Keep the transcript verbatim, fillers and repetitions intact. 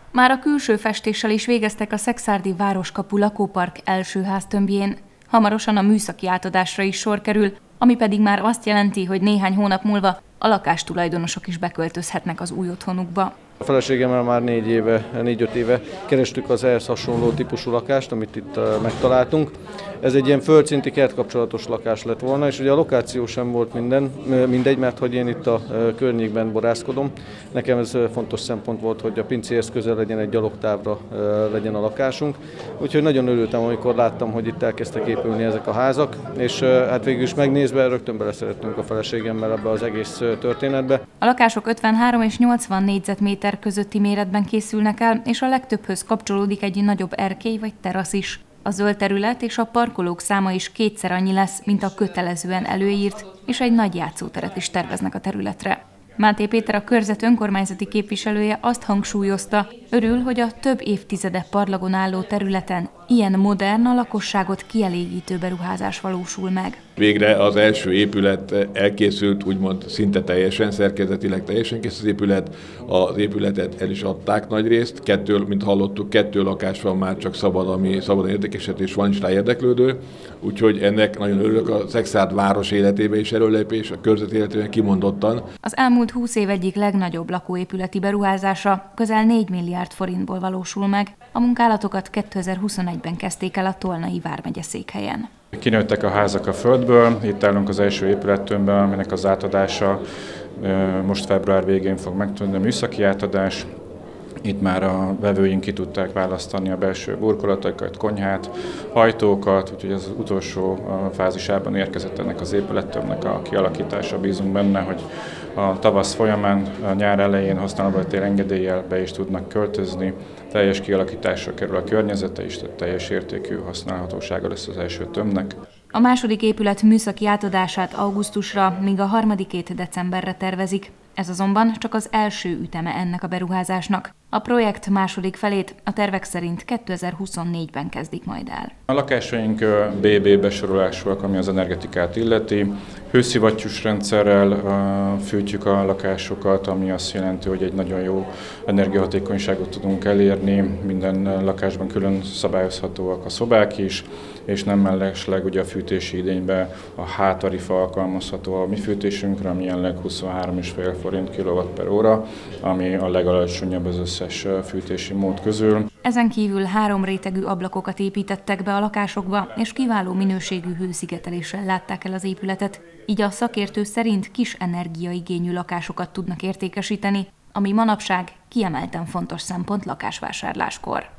Már a külső festéssel is végeztek a szekszárdi Városkapu lakópark első háztömbjén. Hamarosan a műszaki átadásra is sor kerül, ami pedig már azt jelenti, hogy néhány hónap múlva a lakástulajdonosok is beköltözhetnek az új otthonukba. A feleségemmel már négy éve, négy-öt éve kerestük az ehhez hasonló típusú lakást, amit itt megtaláltunk. Ez egy ilyen földszinti kertkapcsolatos lakás lett volna, és ugye a lokáció sem volt minden, mindegy, mert hogy én itt a környékben borászkodom. Nekem ez fontos szempont volt, hogy a pincéhez közel legyen, egy gyalogtávra legyen a lakásunk. Úgyhogy nagyon örültem, amikor láttam, hogy itt elkezdtek épülni ezek a házak, és hát végül is megnézve rögtön beleszerettünk a feleségemmel ebbe az egész történetbe. A lakások ötvenhárom és nyolcvan négyzetméter közötti méretben készülnek el, és a legtöbbhöz kapcsolódik egy nagyobb erkély vagy terasz is. A zöld terület és a parkolók száma is kétszer annyi lesz, mint a kötelezően előírt, és egy nagy játszóteret is terveznek a területre. Máté Péter, a körzet önkormányzati képviselője azt hangsúlyozta, örül, hogy a több évtizede parlagon álló területen ilyen modern, a lakosságot kielégítő beruházás valósul meg. Végre az első épület elkészült, úgymond szinte teljesen, szerkezetileg teljesen kész az épület. Az épületet el is adták nagy részt. Kettő, mint hallottuk, kettő lakás van már csak szabad, ami szabadon értékesítés, van is rá érdeklődő. Úgyhogy ennek nagyon örülök, a Szekszárd város életébe is erőlépés, a körzet életében kimondottan. Az elmúlt húsz év egyik legnagyobb lakóépületi beruházása közel négy milliárd forintból valósul meg. A munkálatokat kétezer-huszonegyben kezdték el a Tolnai vármegye székhelyen. Kinőttek a házak a földből, itt állunk az első épülettömbben, aminek az átadása most február végén fog megtörténni, a műszaki átadás. Itt már a vevőink ki tudták választani a belső burkolatokat, konyhát, hajtókat, úgyhogy az utolsó fázisában érkezett ennek az épülettömbnek a kialakítása. Bízunk benne, hogy a tavasz folyamán, a nyár elején használati engedéllyel be is tudnak költözni. Teljes kialakításra kerül a környezete is, tehát teljes értékű használhatósága lesz az első tömbnek. A második épület műszaki átadását augusztusra, míg a harmadikét decemberre tervezik. Ez azonban csak az első üteme ennek a beruházásnak. A projekt második felét a tervek szerint kétezer-huszonnégyben kezdik majd el. A lakásaink bé bé besorolásúak, ami az energetikát illeti. Hőszivattyús rendszerrel fűtjük a lakásokat, ami azt jelenti, hogy egy nagyon jó energiahatékonyságot tudunk elérni. Minden lakásban külön szabályozhatóak a szobák is, és nem mellesleg ugye a fűtési idényben a H-tarifa alkalmazható a mi fűtésünkre, ami jelenleg huszonhárom egész öt forint kilowatt per óra, ami a legalacsonyabb az összes fűtési mód közül. Ezen kívül három rétegű ablakokat építettek be a lakásokba, és kiváló minőségű hőszigeteléssel látták el az épületet. Így a szakértő szerint kis energiaigényű lakásokat tudnak értékesíteni, ami manapság kiemelten fontos szempont lakásvásárláskor.